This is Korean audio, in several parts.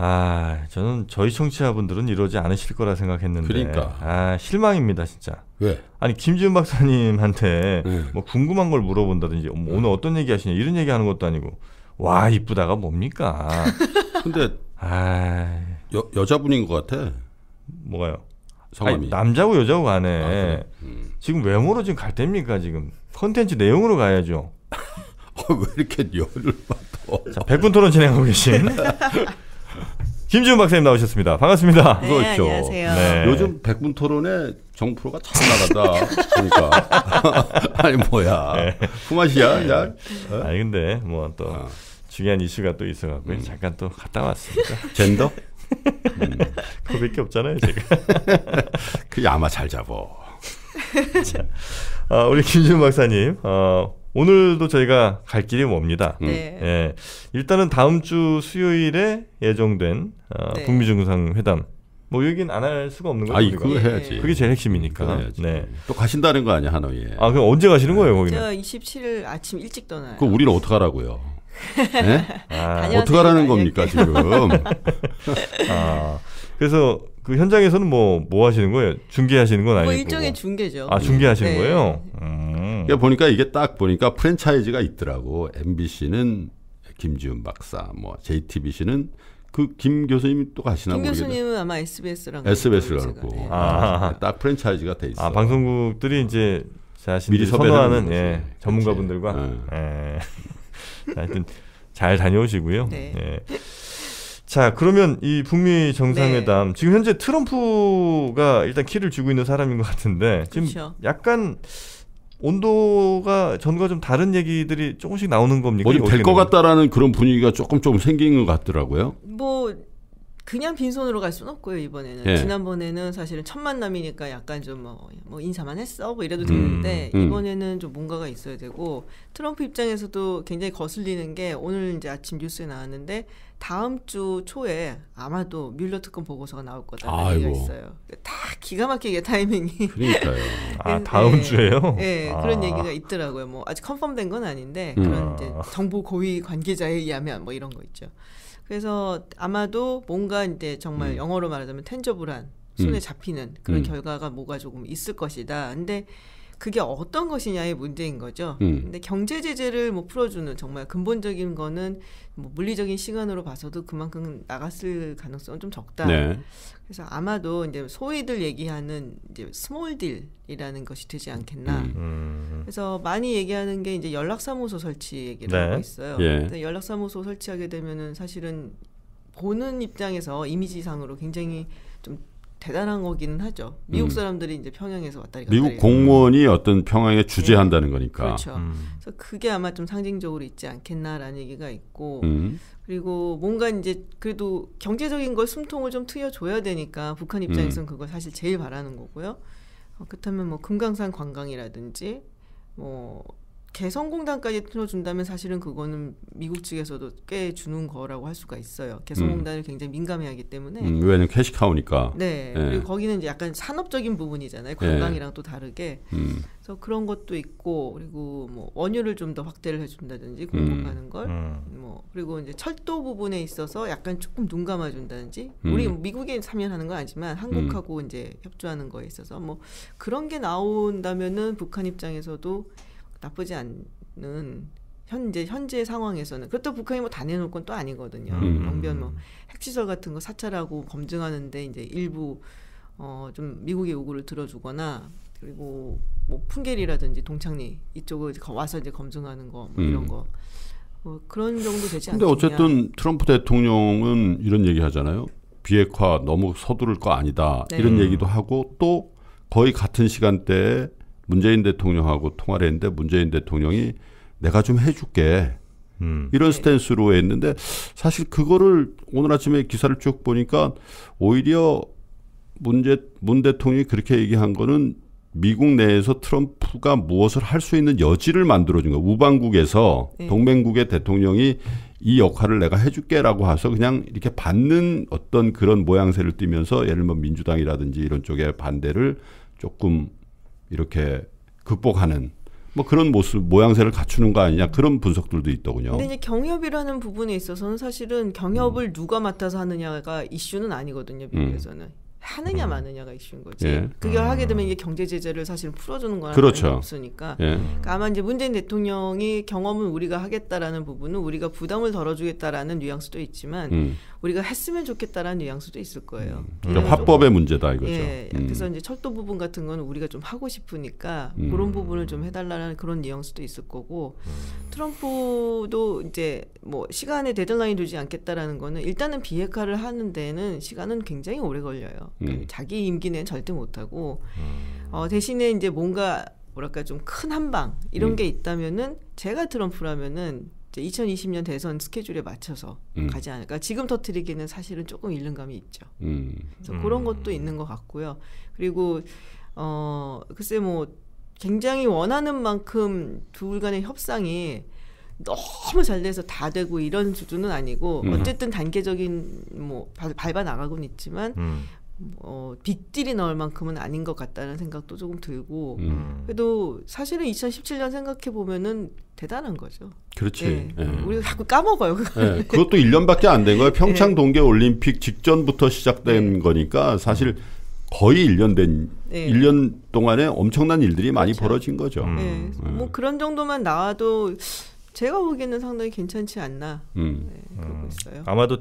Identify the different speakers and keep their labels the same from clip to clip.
Speaker 1: 저는 저희 청취자분들은 이러지 않으실 거라 생각했는데.
Speaker 2: 그러니까.
Speaker 1: 실망입니다, 진짜.
Speaker 2: 왜?
Speaker 1: 아니, 김지훈 박사님한테 뭐 궁금한 걸 물어본다든지, 오늘 어떤 얘기 하시냐, 이런 얘기 하는 것도 아니고, 와, 이쁘다가 뭡니까?
Speaker 2: 근데, 여자분인 것 같아.
Speaker 1: 뭐가요?
Speaker 2: 성함이.
Speaker 1: 아니, 남자고 여자고 간에.
Speaker 2: 그래?
Speaker 1: 지금 외모로 지금 갈 때입니까, 지금? 컨텐츠 내용으로 가야죠.
Speaker 2: 왜 이렇게 열을 받아?
Speaker 1: 자, 100분 토론 진행하고 계신 김지훈 박사님 나오셨습니다. 반갑습니다.
Speaker 3: 네,
Speaker 2: 그렇죠.
Speaker 3: 안녕하세요.
Speaker 1: 네.
Speaker 2: 요즘 100분 토론에 정프로가 잘 나간다. 그러니까. 아니, 뭐야. 품앗이야, 야.
Speaker 1: 아니, 근데 뭐 또 중요한 이슈가 또 있어갖고 잠깐 또 갔다 왔습니다.
Speaker 2: 젠더?
Speaker 1: 그거밖에 없잖아요, 제가.
Speaker 2: 그게 아마 잘 잡어.
Speaker 1: 자, 우리 김지훈 박사님, 오늘도 저희가 갈 길이 멉니다.
Speaker 3: 네.
Speaker 1: 예, 일단은 다음 주 수요일에 예정된
Speaker 3: 네.
Speaker 1: 북미 정상회담. 뭐 여긴 안 할 수가 없는 거죠. 우리가.
Speaker 2: 그거 해야지.
Speaker 1: 그게 제일 핵심이니까.
Speaker 2: 그거 해야지.
Speaker 1: 네.
Speaker 2: 또 가신다는 거 아니야, 하노이에.
Speaker 1: 그럼 언제 가시는 거예요, 거기는?
Speaker 3: 저 27일 아침 일찍 떠나요.
Speaker 2: 그럼 우리는 어떡하라고요? 네?
Speaker 3: 다녀왔어요,
Speaker 2: 어떡하라는
Speaker 3: 이렇게.
Speaker 2: 겁니까, 지금?
Speaker 1: 그래서 그 현장에서는 뭐 하시는 거예요? 중계하시는 건 아니고?
Speaker 3: 뭐 일종의 중계죠.
Speaker 1: 중계하시는
Speaker 3: 네.
Speaker 1: 거예요?
Speaker 2: 그러니까 보니까 이게 딱 보니까 프랜차이즈가 있더라고. MBC는 김지훈 박사, 뭐 JTBC는 그 김 교수님이 또 가시나
Speaker 3: 김
Speaker 2: 모르겠네.
Speaker 3: 교수님은 아마 SBS랑
Speaker 2: SBS를
Speaker 3: 제가,
Speaker 2: 갖고.
Speaker 3: 네.
Speaker 2: 딱 프랜차이즈가 돼 있어.
Speaker 1: 방송국들이 이제 자신들이
Speaker 2: 미리 섭외를
Speaker 1: 선호하는
Speaker 2: 하는 거지.
Speaker 1: 전문가분들과 하여튼 잘 다녀오시고요.
Speaker 3: 네.
Speaker 1: 예. 자, 그러면 이 북미 정상회담 지금 현재 트럼프가 일단 키를 쥐고 있는 사람인 것 같은데 지금
Speaker 3: 그렇죠.
Speaker 1: 약간 온도가 전과 좀 다른 얘기들이 조금씩 나오는 겁니까?
Speaker 2: 뭐 좀 될 것 같다라는 그런 분위기가 조금 생긴 것 같더라고요.
Speaker 3: 뭐 그냥 빈손으로 갈 수는 없고요, 이번에는.
Speaker 2: 예.
Speaker 3: 지난번에는 사실은 첫 만남이니까 약간 좀 뭐 인사만 했어 뭐 이래도 되는데 이번에는 좀 뭔가가 있어야 되고, 트럼프 입장에서도 굉장히 거슬리는 게 오늘 이제 아침 뉴스에 나왔는데 다음 주 초에 아마도 뮬러 특검 보고서가 나올 거다라는 얘기가 있어요. 다 기가 막히게 타이밍이.
Speaker 2: 그러니까요.
Speaker 1: 다음 주에요?
Speaker 3: 네, 그런 얘기가 있더라고요. 뭐 아직 컨펌된 건 아닌데 그런 이제 정보 고위 관계자에 의하면 뭐 이런 거 있죠. 그래서 아마도 뭔가 이제 정말 영어로 말하자면 텐저블한 손에 잡히는 그런 결과가 뭐가 조금 있을 것이다. 근데 그게 어떤 것이냐의 문제인 거죠. 근데 경제 제재를 뭐 풀어주는 정말 근본적인 거는 뭐 물리적인 시간으로 봐서도 그만큼 나갔을 가능성은 좀 적다.
Speaker 2: 네.
Speaker 3: 그래서 아마도 이제 소위들 얘기하는 이제 스몰 딜이라는 것이 되지 않겠나. 그래서 많이 얘기하는 게 이제 연락사무소 설치 얘기를 하고 있어요.
Speaker 2: 예.
Speaker 3: 연락사무소 설치하게 되면은 사실은 보는 입장에서 이미지상으로 굉장히 좀 대단한 거기는 하죠. 미국 사람들이 이제 평양에서 왔다리 갔다리.
Speaker 2: 미국 공무원이 어떤 평양에 주재한다는 거니까.
Speaker 3: 그렇죠. 그래서 그게 아마 좀 상징적으로 있지 않겠나라는 얘기가 있고, 그리고 뭔가 이제 그래도 경제적인 걸 숨통을 좀 트여줘야 되니까 북한 입장에서는 그걸 사실 제일 바라는 거고요. 그렇다면 뭐 금강산 관광이라든지 뭐 개성공단까지 틀어준다면 사실은 그거는 미국 측에서도 꽤 주는 거라고 할 수가 있어요. 개성공단을 굉장히 민감해하기 때문에.
Speaker 2: 왜냐면 캐시카우니까.
Speaker 3: 네. 그리고 거기는 이제 약간 산업적인 부분이잖아요. 관광이랑 또 다르게. 그래서 그런 것도 있고, 그리고 뭐 원유를 좀 더 확대를 해준다든지 공급하는 걸. 뭐 그리고 이제 철도 부분에 있어서 약간 조금 눈 감아준다든지. 우리 미국에 참여하는 건 아니지만 한국하고 이제 협조하는 거에 있어서 뭐 그런 게 나온다면은 북한 입장에서도 나쁘지 않는 현재 상황에서는. 그렇다고 북한이 뭐 다 내놓을 건 또 아니거든요. 영변 뭐 핵시설 같은 거 사찰하고 검증하는데 이제 일부 좀 미국의 요구를 들어주거나, 그리고 뭐 풍계리라든지 동창리 이쪽을 와서 이제 검증하는 거 뭐 이런 거 뭐 그런 정도 되지 않겠냐.
Speaker 2: 근데 어쨌든 트럼프 대통령은 이런 얘기 하잖아요. 비핵화 너무 서두를 거 아니다.
Speaker 3: 네.
Speaker 2: 이런 얘기도 하고, 또 거의 같은 시간대에 문재인 대통령하고 통화를 했는데 문재인 대통령이 내가 좀 해줄게. 이런 스탠스로 했는데, 사실 그거를 오늘 아침에 기사를 쭉 보니까 오히려 문 대통령이 그렇게 얘기한 거는 미국 내에서 트럼프가 무엇을 할 수 있는 여지를 만들어준 거예요. 우방국에서 동맹국의 대통령이 이 역할을 내가 해줄게라고 해서 그냥 이렇게 받는 어떤 그런 모양새를 띠면서, 예를 들면 민주당이라든지 이런 쪽의 반대를 조금 이렇게 극복하는 뭐 그런 모습 모양새를 갖추는 거 아니냐 그런 분석들도 있더군요.
Speaker 3: 근데 이제 경협이라는 부분에 있어서는 사실은 경협을 누가 맡아서 하느냐가 이슈는 아니거든요. 미국에서는. 하느냐 마느냐가 이슈인 거지.
Speaker 2: 예.
Speaker 3: 그게 하게 되면 이게 경제 제재를 사실은 풀어주는 거는
Speaker 2: 그렇죠.
Speaker 3: 없으니까.
Speaker 2: 예.
Speaker 3: 그러니까 아마 이제 문재인 대통령이 경험은 우리가 하겠다라는 부분은 우리가 부담을 덜어주겠다라는 뉘앙스도 있지만 우리가 했으면 좋겠다라는 뉘앙스도 있을 거예요.
Speaker 2: 그러니까 화법의 문제다 이거죠.
Speaker 3: 예. 그래서 이제 철도 부분 같은 거는 우리가 좀 하고 싶으니까 그런 부분을 좀 해달라는 그런 뉘앙스도 있을 거고 트럼프도 이제 뭐 시간에 데드라인 두지 않겠다라는 거는 일단은 비핵화를 하는 데는 시간은 굉장히 오래 걸려요. 자기 임기 내는 절대 못하고 대신에 이제 뭔가 뭐랄까 좀 큰 한방 이런 게 있다면은 제가 트럼프라면은 이제 2020년 대선 스케줄에 맞춰서 가지 않을까. 지금 터뜨리기는 사실은 조금 잃는 감이 있죠. 그래서 그런 것도 있는 것 같고요. 그리고 글쎄 뭐 굉장히 원하는 만큼 둘 간의 협상이 너무 잘 돼서 다 되고 이런 수준은 아니고 어쨌든 단계적인 뭐 밟아 나가고는 있지만 빅딜이 나올 만큼은 아닌 것 같다는 생각도 조금 들고 그래도 사실은 2017년 생각해 보면은 대단한 거죠.
Speaker 2: 그렇지.
Speaker 3: 예.
Speaker 2: 예.
Speaker 3: 우리가 자꾸 까먹어요.
Speaker 2: 예. 그것도 1년밖에 안 된 거예요. 평창 동계올림픽 직전부터 시작된 거니까 사실 거의 1년 된 1년 동안에 엄청난 일들이 많이 벌어진 거죠.
Speaker 3: 뭐 그런 정도만 나와도 제가 보기에는 상당히 괜찮지 않나 그러고 있어요.
Speaker 1: 아마도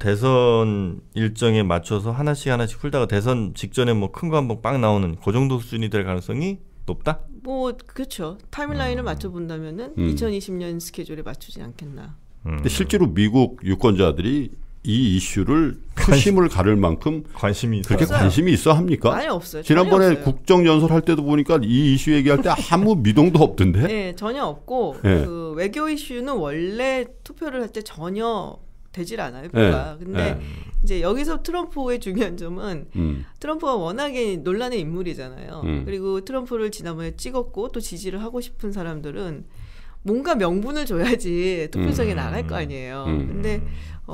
Speaker 1: 대선 일정에 맞춰서 하나씩 풀다가 대선 직전에 뭐 큰 거 한번 빵 나오는 그 정도 수준이 될 가능성이 높다?
Speaker 3: 뭐 그렇죠. 타임라인을 맞춰본다면은 2020년 스케줄에 맞추지 않겠나.
Speaker 2: 근데 실제로 미국 유권자들이 이 이슈를 표심을 가를 만큼
Speaker 1: 관심이
Speaker 2: 그렇게
Speaker 3: 없어요.
Speaker 2: 관심이 있어 합니까?
Speaker 3: 아니 없어요.
Speaker 2: 지난번에
Speaker 3: 없어요.
Speaker 2: 국정연설 할 때도 보니까 이 이슈 얘기할 때 아무 미동도 없던데.
Speaker 3: 네, 전혀 없고 그 외교 이슈는 원래 투표를 할 때 전혀 되질 않아요. 표가. 근데 이제 여기서 트럼프의 중요한 점은 트럼프가 워낙에 논란의 인물이잖아요. 그리고 트럼프를 지난번에 찍었고 또 지지를 하고 싶은 사람들은 뭔가 명분을 줘야지 투표장에 나갈 거 아니에요. 근데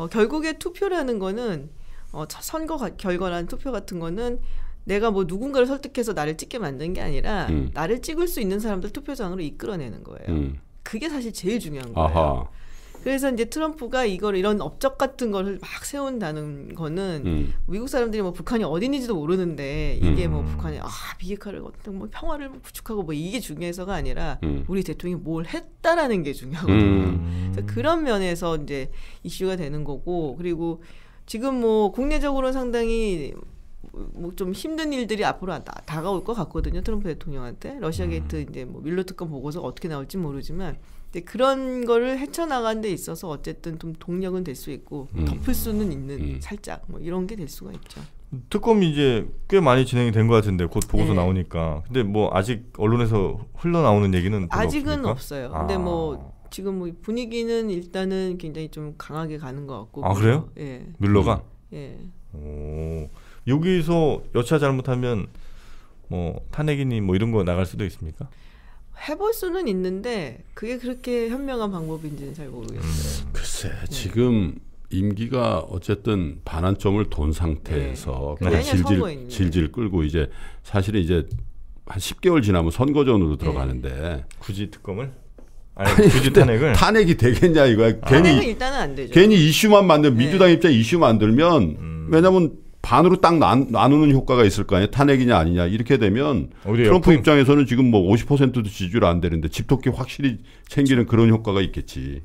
Speaker 3: 결국에 투표라는 거는 선거 결과라는 투표 같은 거는 내가 뭐 누군가를 설득해서 나를 찍게 만든 게 아니라 나를 찍을 수 있는 사람들 투표장으로 이끌어내는 거예요. 그게 사실 제일 중요한 거예요.
Speaker 2: 아하.
Speaker 3: 그래서 이제 트럼프가 이런 업적 같은 거를 막 세운다는 거는 미국 사람들이 뭐 북한이 어딘지도 모르는데 이게 뭐 북한이 비핵화를 어떤 뭐 평화를 구축하고 뭐 이게 중요해서가 아니라 우리 대통령이 뭘 했다라는 게 중요하거든요. 그래서 그런 면에서 이제 이슈가 되는 거고 그리고 지금 뭐 국내적으로는 상당히 뭐 좀 힘든 일들이 앞으로 다가올 것 같거든요. 트럼프 대통령한테 러시아 게이트 이제 뭐 밀러 특검 보고서 어떻게 나올지 모르지만 그런 거를 헤쳐나가는 데 있어서 어쨌든 좀 동력은 될 수 있고 덮을 수는 있는 살짝 뭐 이런 게 될 수가 있죠.
Speaker 1: 특검이 이제 꽤 많이 진행이 된 것 같은데 곧 보고서 나오니까. 근데 뭐 아직 언론에서 흘러나오는 얘기는
Speaker 3: 아직은
Speaker 1: 없습니까?
Speaker 3: 없어요. 근데 뭐 지금 뭐 분위기는 일단은 굉장히 좀 강하게 가는 것 같고.
Speaker 1: 아 그래요?
Speaker 3: 예.
Speaker 1: 뮬러가?
Speaker 3: 예.
Speaker 1: 오. 여기서 여차 잘못하면 뭐 탄핵이니 뭐 이런 거 나갈 수도 있습니까?
Speaker 3: 해볼 수는 있는데 그게 그렇게 현명한 방법인지는 잘 모르겠어요.
Speaker 2: 글쎄 지금 임기가 어쨌든 반환점을 돈 상태에서 그걸 질질 끌고 이제 사실은 이제 한 10개월 지나면 선거전으로 들어가는데
Speaker 1: 굳이 특검을? 아니 굳이 탄핵을?
Speaker 2: 탄핵이 되겠냐 이거야.
Speaker 3: 탄핵은 일단은 안 되죠.
Speaker 2: 괜히 이슈만 만들면 민주당 입장에 이슈 만들면 왜냐면 반으로 딱 나누는 효과가 있을 거 아니에요. 탄핵이냐 아니냐 이렇게 되면 트럼프 입장에서는 지금 뭐 50%도 지지율 안 되는데 집토끼 확실히 챙기는 그런 효과가 있겠지.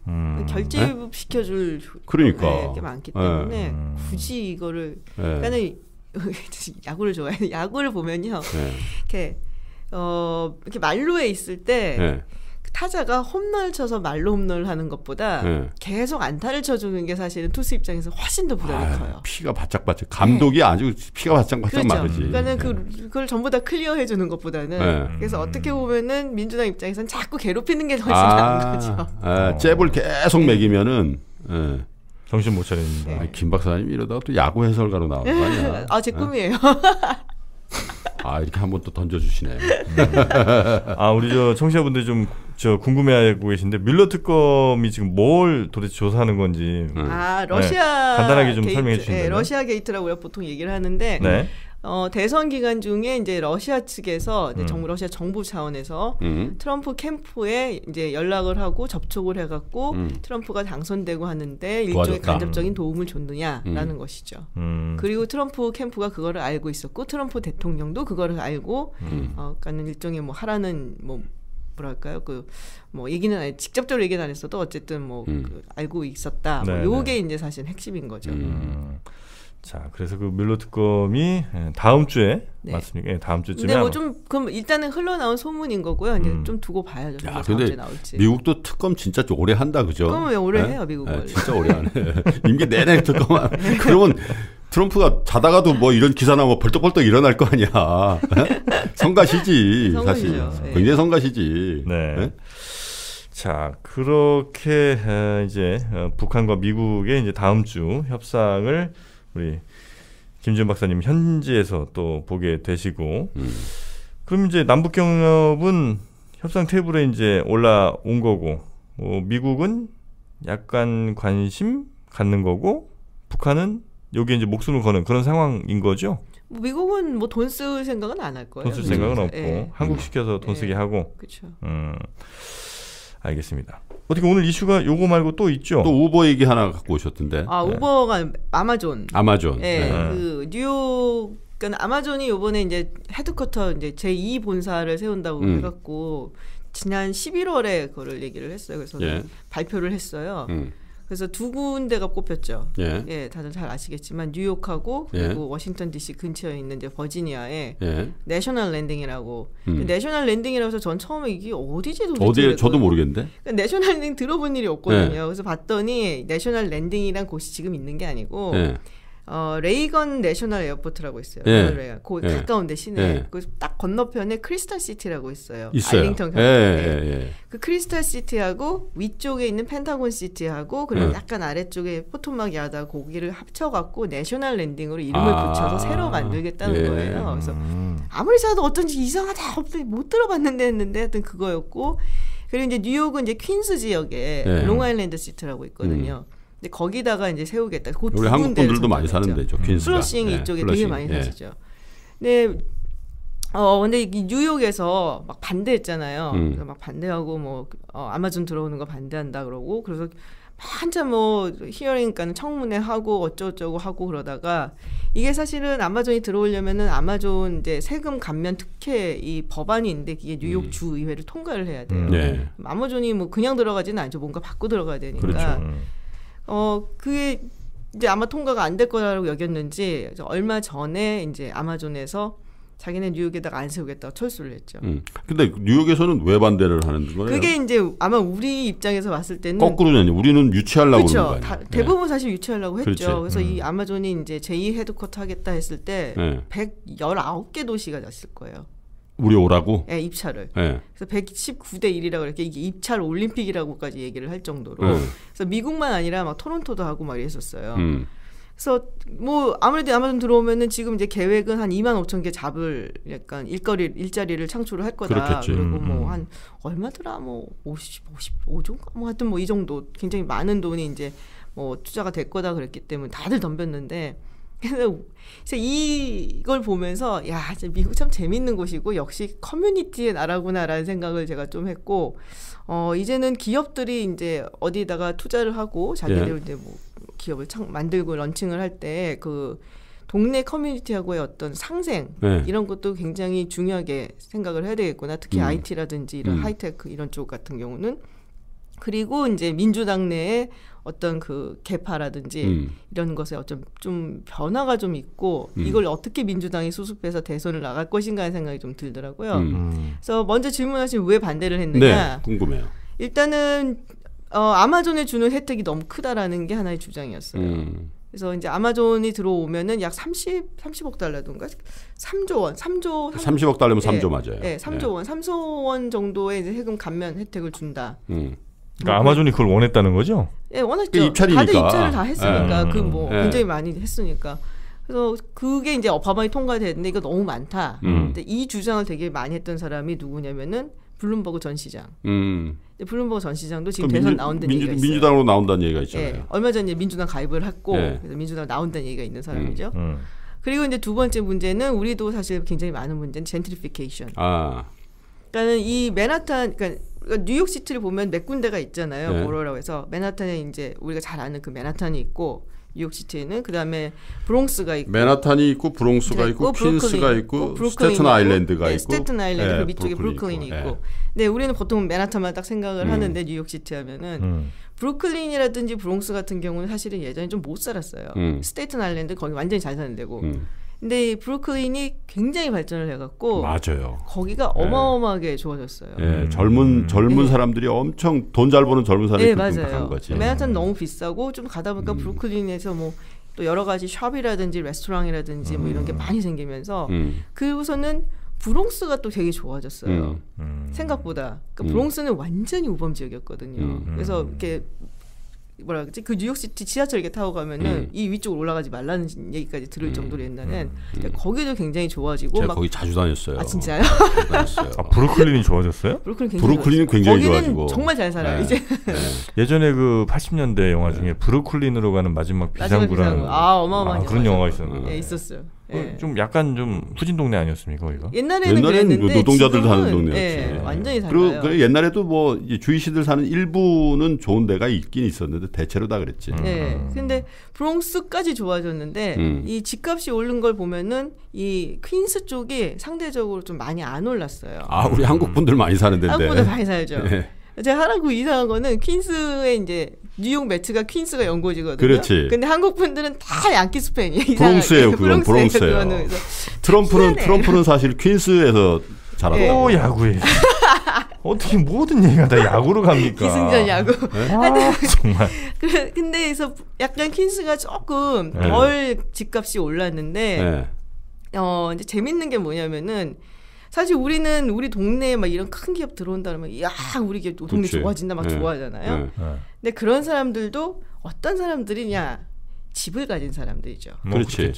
Speaker 3: 결집시켜줄
Speaker 2: 그러니까
Speaker 3: 게 많기 때문에 굳이 이거를 그러니까는 야구를 좋아해요. 야구를 보면요. 이렇게 만루에 있을 때 타자가 홈런을 쳐서 말로 홈런을 하는 것보다 계속 안타를 쳐주는 게 사실은 투수 입장에서 훨씬 더 부담이 커요.
Speaker 2: 피가 바짝바짝 감독이 아주 피가 바짝바짝
Speaker 3: 그렇죠.
Speaker 2: 마르지.
Speaker 3: 그러니까는 그걸 전부 다 클리어해 주는 것보다는 그래서 어떻게 보면은 민주당 입장에서는 자꾸 괴롭히는 게 훨씬 나은 거죠.
Speaker 2: 잽을 계속 먹이면은
Speaker 1: 정신 못 차리는데.
Speaker 2: 김 박사님 이러다가 또 야구 해설가로 나오는 거 아니야?
Speaker 3: 제 꿈이에요.
Speaker 2: 이렇게 한번 또 던져주시네.
Speaker 1: 우리 청취자분들 좀 궁금해하고 계신데 뮬러 특검이 지금 뭘 도대체 조사하는 건지.
Speaker 3: 러시아
Speaker 1: 간단하게 좀
Speaker 3: 게이트,
Speaker 1: 설명해 주신다면.
Speaker 3: 러시아 게이트라고 우리가 보통 얘기를 하는데 대선 기간 중에 이제 러시아 측에서 이제 러시아 정부 차원에서 트럼프 캠프에 이제 연락을 하고 접촉을 해갖고 트럼프가 당선되고 하는데 일종의
Speaker 2: 도와줬다.
Speaker 3: 간접적인 도움을 줬느냐라는 것이죠. 그리고 트럼프 캠프가 그거를 알고 있었고 트럼프 대통령도 그거를 알고 그러니까는 일종의 뭐 하라는 뭐랄까요 뭐 얘기는 직접적으로 얘기는 안 했어도 어쨌든 그 알고 있었다. 뭐 요게 이제 사실 핵심인 거죠.
Speaker 1: 자, 그래서 그 뮬러 특검이 다음 주에 맞습니까? 다음 주쯤에.
Speaker 3: 근데 뭐 좀 그럼 일단은 흘러나온 소문인 거고요. 이제 좀 두고 봐야죠.
Speaker 2: 야,
Speaker 3: 다음
Speaker 2: 근데
Speaker 3: 주에 나올지.
Speaker 2: 미국도 특검 진짜 좀 오래 한다, 그죠?
Speaker 3: 그럼 왜 오래 해요, 미국은?
Speaker 2: 진짜 오래 하네. 임기 내내 특검. 그러면 트럼프가 자다가도 뭐 이런 기사 나오면 벌떡벌떡 일어날 거 아니야. 성가시지, 사실. 굉장히 성가시지.
Speaker 1: 네. 자, 그렇게 이제 북한과 미국의 이제 다음 주 협상을 우리 김지훈 박사님 현지에서 또 보게 되시고, 그럼 이제 남북 경협은 협상 테이블에 이제 올라온 거고, 미국은 약간 관심 갖는 거고, 북한은 여기에 이제 목숨을 거는 그런 상황인 거죠.
Speaker 3: 미국은 뭐 돈 쓸 생각은 안 할 거예요.
Speaker 1: 돈 쓸 생각은 없고 한국 시켜서 돈 쓰게 하고.
Speaker 3: 그렇죠.
Speaker 1: 알겠습니다. 어떻게 오늘 이슈가 요거 말고 또 있죠?
Speaker 2: 또 우버 얘기 하나 갖고 오셨던데.
Speaker 3: 우버가 아마존.
Speaker 2: 네.
Speaker 3: 그 뉴욕 그러니까 아마존이 요번에 이제 헤드쿼터 이제 제2 본사를 세운다고 해갖고 지난 11월에 그거를 얘기를 했어요. 그래서 발표를 했어요. 그래서 두 군데가 꼽혔죠. 다들 잘 아시겠지만 뉴욕하고 그리고 워싱턴 D.C. 근처에 있는 이제 버지니아에 내셔널 랜딩이라고. 내셔널 랜딩이라고 해서 전 처음에 이게 어디지 도대체.
Speaker 2: 어디에 저도 모르겠는데.
Speaker 3: 그러니까 내셔널 랜딩 들어본 일이 없거든요. 그래서 봤더니 내셔널 랜딩이란 곳이 지금 있는 게 아니고 레이건 내셔널 에어포트라고 있어요. 가까운 데 시내. 그 딱 건너편에 크리스탈 시티라고 있어요. 알링턴 경찰에. 그 크리스탈 시티하고 위쪽에 있는 펜타곤 시티하고 그리고 약간 아래쪽에 포토막 야다 거기를 합쳐갖고 내셔널 랜딩으로 이름을 붙여서 새로 만들겠다는 거예요. 그래서 아무리 찾아도 어쩐지 이상하다 못 들어봤는데 했는데 하여튼 그거였고, 그리고 이제 뉴욕은 이제 퀸스 지역에 롱아일랜드 시티라고 있거든요. 근데 거기다가 이제 세우겠다. 그
Speaker 2: 우리 한국 분들도 많이 사는 데죠. 퀸스가.
Speaker 3: 플러싱 이쪽에 되게 많이 사시죠. 근데 근데 뉴욕에서 막 반대했잖아요. 그래서 막 반대하고 뭐 아마존 들어오는 거 반대한다 그러고, 그래서 한참 뭐 히어링가는 청문회 하고 어쩌고저쩌고 하고 그러다가 이게 사실은 아마존이 들어오려면은 아마존 이제 세금 감면 특혜 이 법안이 있는데 이게 뉴욕 주 의회를 통과를 해야 돼요. 아마존이 뭐 그냥 들어가지는 않죠. 뭔가 바꿔 들어가야 되니까.
Speaker 2: 그렇죠.
Speaker 3: 그게 이제 아마 통과가 안 될 거라고 여겼는지 얼마 전에 이제 아마존에서 자기네 뉴욕에다가 안 세우겠다고 철수를 했죠.
Speaker 2: 근데 뉴욕에서는 왜 반대를 하는 거예요?
Speaker 3: 그게 이제 아마 우리 입장에서 봤을 때는
Speaker 2: 거꾸로는 우리는 유치하려고 그러는 거 아니에요?
Speaker 3: 대부분 사실 유치하려고 했죠.
Speaker 2: 그렇지.
Speaker 3: 그래서 이 아마존이 이제 제2 헤드쿼터 하겠다 했을 때 119개 도시가 졌을 거예요.
Speaker 2: 우리 오라고?
Speaker 3: 네, 입찰을. 그래서 119대 1이라고 이렇게 이게 입찰 올림픽이라고까지 얘기를 할 정도로. 그래서 미국만 아니라 막 토론토도 하고 막 이랬었어요. 그래서 뭐 아무래도 아마존 들어오면은 지금 이제 계획은 한 25,000개 잡을 약간 일자리를 창출을 할 거다.
Speaker 2: 그렇겠지.
Speaker 3: 그리고 뭐 한 얼마더라 뭐 55조 뭐 하여튼 뭐 이 정도 굉장히 많은 돈이 이제 뭐 투자가 될 거다 그랬기 때문에 다들 덤볐는데. 그래서 이걸 보면서 야, 미국 참 재밌는 곳이고 역시 커뮤니티의 나라구나라는 생각을 제가 좀 했고, 이제는 기업들이 이제 어디다가 투자를 하고 자기들 이제 뭐 기업을 만들고 런칭을 할 때 그 동네 커뮤니티하고의 어떤 상생 이런 것도 굉장히 중요하게 생각을 해야 되겠구나. 특히 IT라든지 이런 하이테크 이런 쪽 같은 경우는. 그리고 이제 민주당 내에 어떤 그 개파라든지 이런 것에 어쩜 좀 변화가 좀 있고 이걸 어떻게 민주당이 수습해서 대선을 나갈 것인가 하는 생각이 좀 들더라고요. 그래서 먼저 질문하신 왜 반대를 했느냐.
Speaker 2: 네, 궁금해요.
Speaker 3: 일단은 아마존에 주는 혜택이 너무 크다라는 게 하나의 주장이었어요. 그래서 이제 아마존이 들어오면은 약 30억 달러던가 3조 원,
Speaker 2: 30억 달러면 3조 맞아요.
Speaker 3: 네, 3조 원, 3조 원 정도의 이제 세금 감면 혜택을 준다.
Speaker 1: 그러니까 아마존이 그걸 원했다는 거죠?
Speaker 3: 네, 원했죠.
Speaker 2: 입찰이니까.
Speaker 3: 다들 입찰을 다 했으니까 그 뭐 굉장히 많이 했으니까. 그래서 그게 이제 법안이 통과됐는데 이거 너무 많다. 근데 이 주장을 되게 많이 했던 사람이 누구냐면은 블룸버그 전 시장. 블룸버그 전 시장도 지금 대선 나온다는 얘기가 있어요.
Speaker 2: 민주당으로 나온다는 얘기가 있잖아요.
Speaker 3: 네, 얼마 전에 민주당 가입을 했고 그래서 민주당 나온다는 얘기가 있는 사람이죠. 그리고 이제 두 번째 문제는 우리도 사실 굉장히 많은 문제는 젠트리피케이션. 그러니까는 이 맨하탄, 그러니까 뉴욕시티를 보면 몇 군데가 있잖아요.
Speaker 2: 네.
Speaker 3: 보로라고 해서 맨하탄에 이제 우리가 잘 아는 그 맨하탄이 있고 뉴욕시티에는 그 다음에 브롱스가 있고
Speaker 2: 맨하탄이 있고 브롱스가 있고 퀸스가 있고 스테튼 아일랜드가 있고
Speaker 3: 스테튼 아일랜드 그 밑쪽에
Speaker 2: 브루클린이
Speaker 3: 브루클린이 있고. 네, 우리는 보통 맨하탄만 딱 생각을 하는데 뉴욕시티 하면은 브루클린이라든지 브롱스 같은 경우는 사실은 예전에 좀 못 살았어요. 스테튼 아일랜드 거기 완전히 잘 사는 데고. 근데 이 브루클린이 굉장히 발전을 해갖고
Speaker 2: 맞아요.
Speaker 3: 거기가 어마어마하게 좋아졌어요.
Speaker 2: 네, 젊은 사람들이 엄청 돈 잘 버는 젊은 사람들이 간 거지.
Speaker 3: 맨하탄 너무 비싸고 좀 가다 보니까 브루클린에서 뭐 또 여러 가지 숍이라든지 레스토랑이라든지 뭐 이런 게 많이 생기면서 그리고서는 브롱스가 또 되게 좋아졌어요. 생각보다. 그러니까 브롱스는 완전히 우범 지역이었거든요. 그래서 이렇게 뭐라 그러지? 그 뉴욕시티 지하철 이렇게 타고 가면은 이 위쪽으로 올라가지 말라는 얘기까지 들을 정도로 옛날엔 거기도 굉장히 좋아지고
Speaker 2: 제가
Speaker 3: 막
Speaker 2: 거기 자주 다녔어요.
Speaker 3: 아 진짜요?
Speaker 1: 브루클린이 좋아졌어요?
Speaker 2: 브루클린은 굉장히 좋아지고
Speaker 3: 정말 잘 살아요. 이제
Speaker 1: 예전에 그 80년대 영화 중에 브루클린으로 가는 마지막 비상구라는
Speaker 3: 어마어마한
Speaker 1: 그런 영화가 있었는데
Speaker 3: 네, 있었어요.
Speaker 1: 좀 약간 좀 후진 동네 아니었습니까 거기가?
Speaker 3: 옛날에는 그랬는데
Speaker 2: 노동자들 사는 동네였지.
Speaker 3: 완전히 달라요.
Speaker 2: 그리고 옛날에도 뭐 주이시들 사는 일부는 좋은 데가 있긴 있었는데 대체로 다 그랬지.
Speaker 3: 네. 근데 브롱스까지 좋아졌는데 이 집값이 오른 걸 보면은 이 퀸스 쪽이 상대적으로 좀 많이 안 올랐어요.
Speaker 2: 우리 한국 분들 많이 사는 데인데.
Speaker 3: 한국 분들 많이 살죠.
Speaker 2: 네.
Speaker 3: 제가 하나 그 이상한 거는 퀸스에 이제 뉴욕 매트가 퀸스가 연고지거든요.
Speaker 2: 그렇지.
Speaker 3: 근데 한국 분들은 다 양키스 팬이에요.
Speaker 2: 브롱스예요, 그건 브롱스예요. 트럼프는 사실 퀸스에서 자랐다고.
Speaker 1: 또 야구에. 어떻게 모든 얘기가 다 야구로 갑니까?
Speaker 3: 기승전 야구.
Speaker 1: 정말.
Speaker 3: 근데 그래서 약간 퀸스가 조금 덜 집값이 올랐는데 이제 재밌는 게 뭐냐면은. 사실 우리는 우리 동네에 막 이런 큰 기업 들어온다 그러면 야 우리 동네 좋아진다 막 좋아하잖아요. 근데 그런 사람들도 어떤 사람들이냐 집을 가진 사람들이죠.
Speaker 2: 그렇지.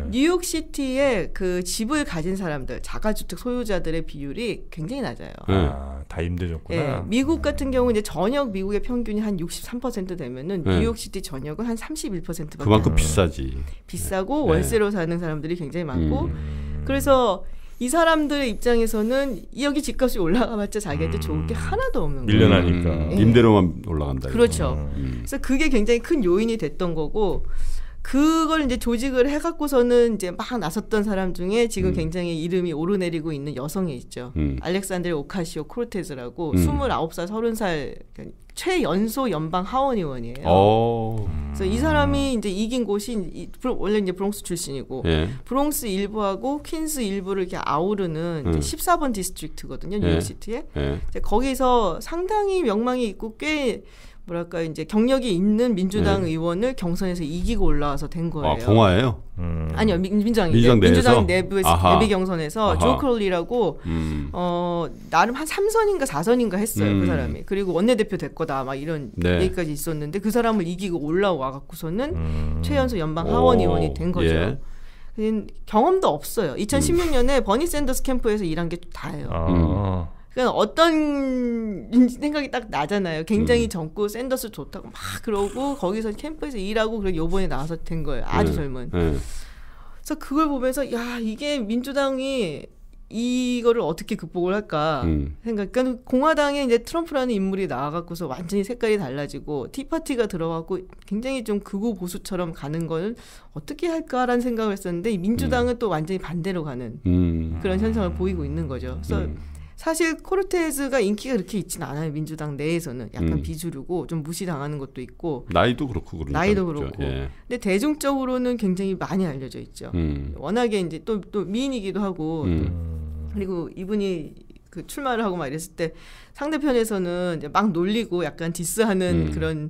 Speaker 3: 뉴욕시티에 그 집을 가진 사람들 자가주택 소유자들의 비율이 굉장히 낮아요.
Speaker 1: 다 임대줬구나.
Speaker 3: 미국 같은 경우 이제 전역 미국의 평균이 한 63% 되면은 뉴욕시티 전역은 한 31%밖에
Speaker 2: 그만큼 비싸지.
Speaker 3: 비싸고 월세로 사는 사람들이 굉장히 많고 그래서 이 사람들의 입장에서는 여기 집값이 올라가봤자 자기한테 좋을 게 하나도 없는 거예요.
Speaker 1: 밀려나니까.
Speaker 2: 임대료만 올라간다.
Speaker 3: 그렇죠. 그래서 그게 굉장히 큰 요인이 됐던 거고 그걸 이제 조직을 해갖고서는 이제 막 나섰던 사람 중에 지금 굉장히 이름이 오르내리고 있는 여성이 있죠. 알렉산드레 오카시오 코르테즈라고 29살, 30살 최연소 연방 하원 의원이에요. 그래서 이 사람이 이제 이긴 곳이 원래 이제 브롱스 출신이고 브롱스 일부하고 퀸스 일부를 이렇게 아우르는 이제 14번 디스트릭트거든요, 뉴욕시티에. 거기서 상당히 명망이 있고 꽤 뭐랄까 이제 경력이 있는 민주당 의원을 경선에서 이기고 올라와서 된 거예요.
Speaker 2: 공화예요?
Speaker 3: 아니요, 민주당 내부 경선에서 조 크롤리라고 나름 한 3선인가 4선인가 했어요. 그 사람이. 그리고 원내대표 될 거다 막 이런 얘기까지 있었는데 그 사람을 이기고 올라와 갖고서는 최연소 연방 하원 의원이 된 거죠. 경험도 없어요. 2016년에 버니 샌더스 캠프에서 일한 게 다예요. 그러니까 어떤 생각이 딱 나잖아요. 굉장히 젊고 샌더스 좋다고 막 그러고 거기서 캠프에서 일하고 그리고 요번에 나와서 된 거예요. 아주 젊은. 그래서 그걸 보면서 야 이게 민주당이 이거를 어떻게 극복을 할까 생각. 그러니까 공화당에 이제 트럼프라는 인물이 나와갖고서 완전히 색깔이 달라지고 티파티가 들어가고 굉장히 좀 극우 보수처럼 가는 걸 어떻게 할까라는 생각을 했었는데 이 민주당은 또 완전히 반대로 가는 그런 현상을 보이고 있는 거죠. 그래서 사실 코르테즈가 인기가 그렇게 있지는 않아요. 민주당 내에서는 약간 비주류고 좀 무시당하는 것도 있고
Speaker 2: 나이도 그렇고 그러니까
Speaker 3: 나이도 그렇고 근데 대중적으로는 굉장히 많이 알려져 있죠. 워낙에 이제 또 미인이기도 하고 그리고 이분이 그 출마를 하고 막 이랬을 때 상대편에서는 이제 막 놀리고 약간 디스하는 그런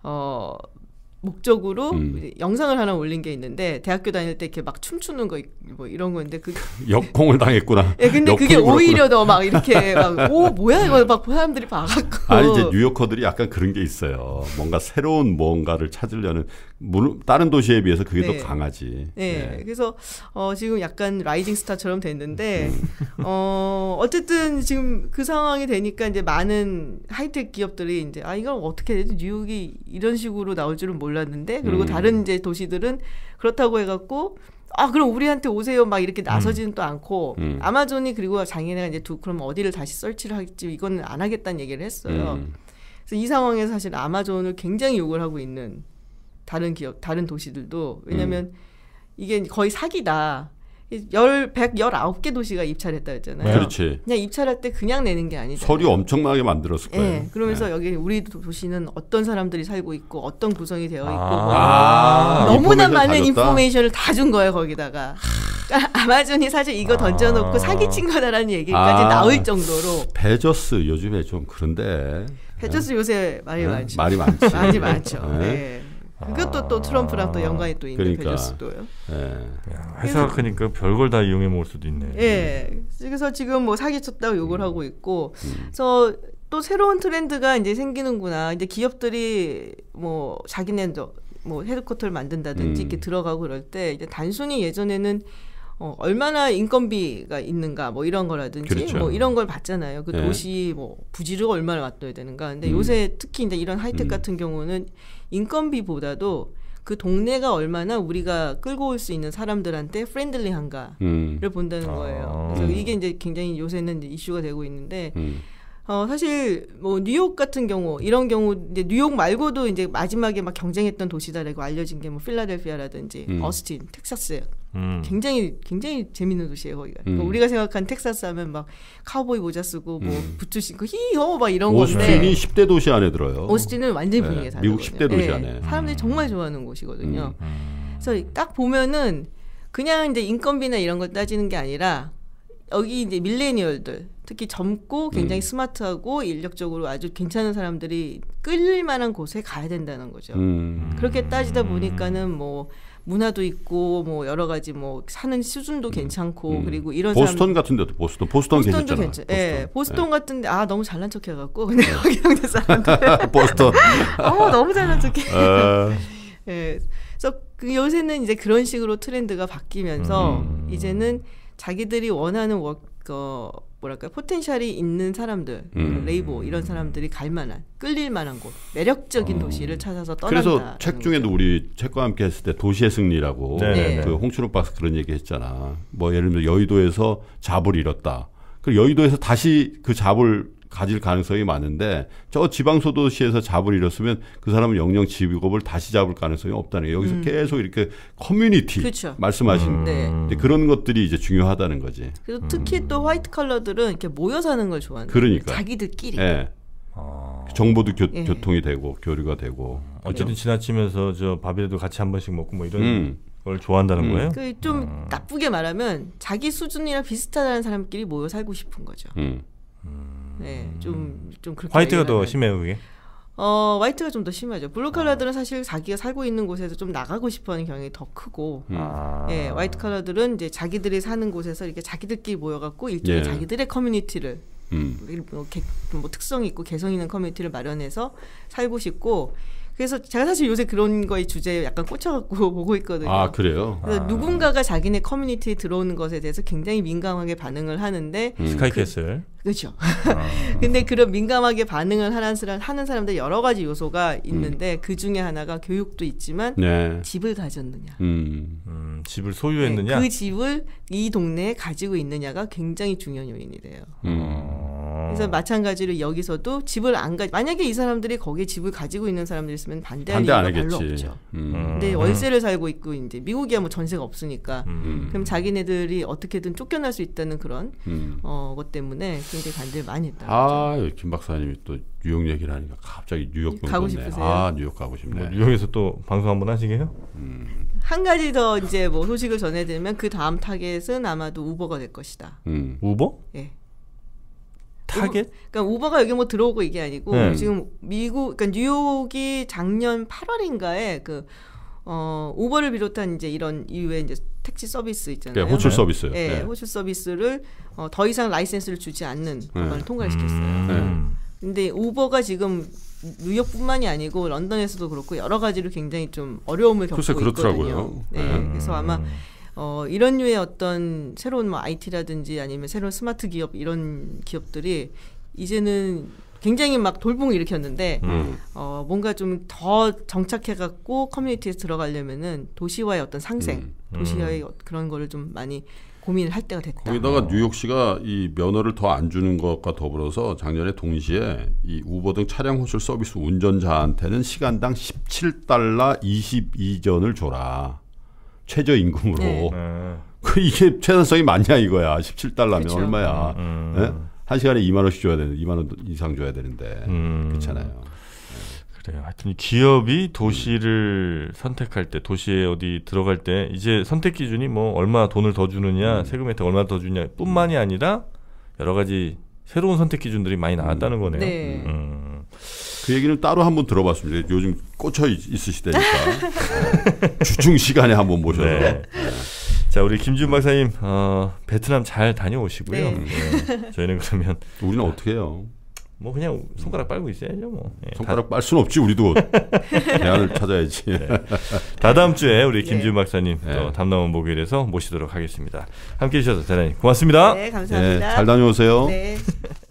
Speaker 3: 목적으로 영상을 하나 올린 게 있는데 대학교 다닐 때 이렇게 막 춤추는 거 뭐 이런 건데 그
Speaker 2: 역공을 당했구나.
Speaker 3: 예, 근데 그게 오히려 더 막 이렇게 막 오 뭐야 이거 막 사람들이 봐갖고.
Speaker 2: 이제 뉴요커들이 약간 그런 게 있어요. 뭔가 새로운 뭔가를 찾으려는 다른 도시에 비해서 그게 더 강하지.
Speaker 3: 네, 그래서 지금 약간 라이징 스타처럼 됐는데 어쨌든 지금 그 상황이 되니까 이제 많은 하이텍 기업들이 이제 이걸 어떻게 되지? 뉴욕이 이런 식으로 나올 줄은 몰랐는데 그리고 다른 이제 도시들은 그렇다고 해갖고 그럼 우리한테 오세요 막 이렇게 나서지는 또 않고 아마존이 그리고 장인애가 이제 그럼 어디를 다시 설치를 할지 이거는 안 하겠다는 얘기를 했어요. 그래서 이 상황에서 사실 아마존을 굉장히 욕을 하고 있는 다른 기업, 다른 도시들도 왜냐하면 이게 거의 사기다. 119개 도시가 입찰했다 했잖아요.
Speaker 2: 그렇지.
Speaker 3: 그냥 입찰할 때 그냥 내는 게 아니잖아요.
Speaker 2: 서류 엄청나게 만들었을 거예요.
Speaker 3: 네, 그러면서 여기 우리 도시는 어떤 사람들이 살고 있고 어떤 구성이 되어 있고 너무나 많은 인포메이션을 다 준 거예요 거기다가. 그러니까 아마존이 사실 이거 던져놓고 사기친 거다라는 얘기까지 나올 정도로.
Speaker 2: 베조스 요즘에 좀 그런데.
Speaker 3: 베조스 요새 말이 많죠.
Speaker 2: 말이 많지.
Speaker 3: 말이 많죠. 네. 그것도 또 트럼프랑 또 연관이 또 있는
Speaker 2: 그러니까.
Speaker 3: 베조스도요.
Speaker 1: 회사가 크니까 별걸 다 이용해 먹을 수도 있네.
Speaker 3: 예. 그래서 지금 뭐 사기쳤다고 욕을 하고 있고, 그래서 또 새로운 트렌드가 이제 생기는구나. 이제 기업들이 뭐 자기네도 뭐 헤드쿼터를 만든다든지 이렇게 들어가고 그럴 때 이제 단순히 예전에는 얼마나 인건비가 있는가 뭐 이런 거라든지
Speaker 2: 그렇죠.
Speaker 3: 뭐 이런 걸 봤잖아요. 그 도시 뭐 부지를 얼마나 놔둬야 되는가. 근데 요새 특히 이제 이런 하이텍 같은 경우는 인건비보다도 그 동네가 얼마나 우리가 끌고 올 수 있는 사람들한테 프렌들리한가를 본다는 거예요. 그래서 이게 이제 굉장히 요새는 이제 이슈가 되고 있는데 사실 뭐 뉴욕 같은 경우 이런 경우 이제 뉴욕 말고도 이제 마지막에 막 경쟁했던 도시다라고 알려진 게 뭐 필라델피아라든지 어스틴, 텍사스 굉장히 재밌는 도시예요 거기가. 그러니까 우리가 생각한 텍사스 하면 막 카우보이 모자 쓰고 뭐 부츠 신고 히호 막 이런 건데.
Speaker 2: 오스틴이 10대 도시 안에 들어요.
Speaker 3: 오스틴은 완전히 분위기가 다르거든요.
Speaker 2: 미국 10대 도시 안에.
Speaker 3: 사람들이 정말 좋아하는 곳이거든요. 그래서 딱 보면은 그냥 이제 인건비나 이런 걸 따지는 게 아니라 여기 이제 밀레니얼들 특히 젊고 굉장히 스마트하고 인력적으로 아주 괜찮은 사람들이 끌릴 만한 곳에 가야 된다는 거죠. 그렇게 따지다 보니까는 뭐 문화도 있고 뭐 여러 가지 뭐 사는 수준도 괜찮고 그리고 이런
Speaker 2: 보스턴 같은 데도 보스턴
Speaker 3: 보스턴도
Speaker 2: 괜찮잖아.
Speaker 3: 예, 보스턴 같은데 너무 잘난 척 해갖고 근데 여기 형제 사람들
Speaker 2: 보스턴
Speaker 3: 너무 잘난 척해. 예, 그래서 요새는 이제 그런 식으로 트렌드가 바뀌면서 이제는 자기들이 원하는 뭐랄까 포텐셜이 있는 사람들, 레이버 이런 사람들이 갈 만한, 끌릴 만한 곳, 매력적인 도시를 찾아서 떠난다.
Speaker 2: 그래서 책 중에도 우리 책과 함께 했을 때 도시의 승리라고 그 홍춘욱 박사 그런 얘기 했잖아. 뭐 예를 들면 여의도에서 잡을 잃었다. 그리고 여의도에서 다시 그 잡을 가질 가능성이 많은데 저 지방소도시에서 잡을 잃었으면 그 사람은 영영 직업을 다시 잡을 가능성이 없다는 거예요. 여기서 계속 이렇게 커뮤니티
Speaker 3: 그렇죠.
Speaker 2: 말씀하신 그런 것들이 이제 중요하다는 거지.
Speaker 3: 그리고 특히 또 화이트 컬러들은 이렇게 모여 사는 걸 좋아하는
Speaker 2: 그러니까.
Speaker 3: 자기들끼리.
Speaker 2: 네. 정보도 교통이 되고 교류가 되고.
Speaker 1: 어쨌든 지나치면서 저 밥이라도 같이 한 번씩 먹고 뭐 이런 걸 좋아한다는 거예요?
Speaker 3: 좀 나쁘게 말하면 자기 수준이랑 비슷하다는 사람끼리 모여 살고 싶은 거죠. 네, 좀 그렇게.
Speaker 1: 화이트가 더 심해요, 그게?
Speaker 3: 화이트가 좀 더 심하죠. 블루 컬러들은 사실 자기가 살고 있는 곳에서 좀 나가고 싶어하는 경향이 더 크고, 예, 화이트 컬러들은 이제 자기들이 사는 곳에서 이렇게 자기들끼리 모여갖고 일종의 자기들의 커뮤니티를 뭐 특성이 있고 개성 있는 커뮤니티를 마련해서 살고 싶고. 그래서 제가 사실 요새 그런 거의 주제에 약간 꽂혀갖고 보고 있거든요.
Speaker 2: 아, 그래요?
Speaker 3: 그래서 누군가가 자기네 커뮤니티에 들어오는 것에 대해서 굉장히 민감하게 반응을 하는데
Speaker 1: 스카이캐슬.
Speaker 3: 그렇죠. 근데 그런 민감하게 반응을 하는 사람들 여러 가지 요소가 있는데 그 중에 하나가 교육도 있지만 집을 가졌느냐.
Speaker 1: 집을 소유했느냐.
Speaker 3: 그 집을 이 동네에 가지고 있느냐가 굉장히 중요한 요인이 돼요. 그래서 마찬가지로 여기서도 집을 만약에 이 사람들이 거기에 집을 가지고 있는 사람들이 있으면 반대할 이유가 별로 없죠. 근데 월세를 살고 있고 이제 미국이야 뭐 전세가 없으니까 그럼 자기네들이 어떻게든 쫓겨날 수 있다는 그런 것 때문에 굉장히 반대를 많이 했다.
Speaker 2: 김 박사님이 또 뉴욕 얘기를 하니까 갑자기 뉴욕
Speaker 3: 가고 싶으세요?
Speaker 2: 뉴욕 가고 싶네.
Speaker 1: 뭐 뉴욕에서 또 방송 한번 하시게요?
Speaker 3: 한 가지 더 이제 뭐 소식을 전해드리면 그 다음 타겟은 아마도 우버가 될 것이다.
Speaker 1: 우버?
Speaker 3: 예.
Speaker 1: 타겟?
Speaker 3: 그러니까 우버가 여기 뭐 들어오고 이게 아니고 지금 그러니까 뉴욕이 작년 8월인가에 우버를 비롯한 이제 이런 이후에 이제 택시 서비스 있잖아요.
Speaker 2: 호출 서비스.
Speaker 3: 호출 서비스를 더 이상 라이센스를 주지 않는 법안을 통과를 시켰어요. 근데 우버가 지금 뉴욕뿐만이 아니고 런던에서도 그렇고 여러 가지로 굉장히 좀 어려움을 겪고 있거든요. 그래서 아마 이런 류의 어떤 새로운 뭐 IT라든지 아니면 새로운 스마트 기업 이런 기업들이 이제는 굉장히 막 돌풍을 일으켰는데 뭔가 좀 더 정착해갖고 커뮤니티에 들어가려면은 도시와의 어떤 상생, 도시와의 그런 거를 좀 많이 고민을 할 때가 됐다.
Speaker 2: 거기다가 뉴욕시가 이 면허를 더 안 주는 것과 더불어서 작년에 동시에 이 우버 등 차량 호출 서비스 운전자한테는 시간당 $17 22전을 줘라. 최저임금으로.
Speaker 3: 네.
Speaker 2: 이게 최단성이 맞냐 이거야. $17면
Speaker 3: 그쵸.
Speaker 2: 얼마야. 네? 한 시간에 2만 원씩 줘야 되는데 2만 원 이상 줘야 되는데 그렇잖아요.
Speaker 1: 그래요. 하여튼 기업이 도시를 선택할 때, 도시에 어디 들어갈 때 이제 선택 기준이 뭐 얼마 돈을 더 주느냐, 세금 혜택 얼마 더 주냐 뿐만이 아니라 여러 가지 새로운 선택 기준들이 많이 나왔다는 거네요.
Speaker 3: 네.
Speaker 2: 그 얘기는 따로 한번 들어봤습니다. 요즘 꽂혀 있으시다니까. 주중 시간에 한번 모셔서.
Speaker 1: 네. 자, 우리 김지훈 박사님 베트남 잘 다녀오시고요.
Speaker 3: 네.
Speaker 1: 네. 저희는 그러면
Speaker 2: 우리는 어떻게 해요?
Speaker 1: 뭐 그냥 손가락 빨고 있어야죠. 뭐. 네.
Speaker 2: 손가락 빨 수는 없지. 우리도 대안을 찾아야지.
Speaker 1: 네. 다다음 주에 우리
Speaker 3: 네.
Speaker 1: 김지훈 박사님
Speaker 2: 네.
Speaker 1: 또 담당원 목요일에서 모시도록 하겠습니다. 함께해 주셔서 대단히 고맙습니다.
Speaker 3: 네, 감사합니다.
Speaker 2: 네, 잘 다녀오세요.
Speaker 3: 네.